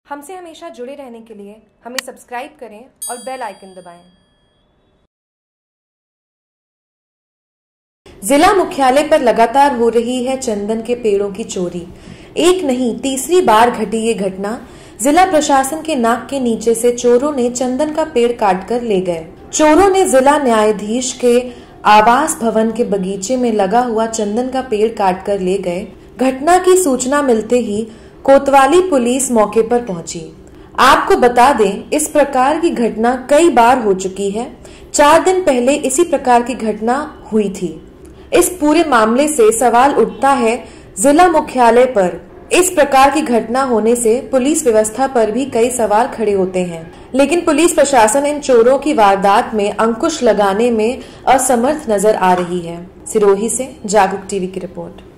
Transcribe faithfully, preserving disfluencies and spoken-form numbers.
हमसे हमेशा जुड़े रहने के लिए हमें सब्सक्राइब करें और बेल आइकन दबाएं। जिला मुख्यालय पर लगातार हो रही है चंदन के पेड़ों की चोरी। एक नहीं तीसरी बार घटी ये घटना। जिला प्रशासन के नाक के नीचे से चोरों ने चंदन का पेड़ काटकर ले गए। चोरों ने जिला न्यायाधीश के आवास भवन के बगीचे में लगा हुआ चंदन का पेड़ काटकर ले गए। घटना की सूचना मिलते ही कोतवाली पुलिस मौके पर पहुंची। आपको बता दें, इस प्रकार की घटना कई बार हो चुकी है। चार दिन पहले इसी प्रकार की घटना हुई थी। इस पूरे मामले से सवाल उठता है, जिला मुख्यालय पर इस प्रकार की घटना होने से पुलिस व्यवस्था पर भी कई सवाल खड़े होते हैं। लेकिन पुलिस प्रशासन इन चोरों की वारदात में अंकुश लगाने में असमर्थ नजर आ रही है। सिरोही से जागरूक टीवी की रिपोर्ट।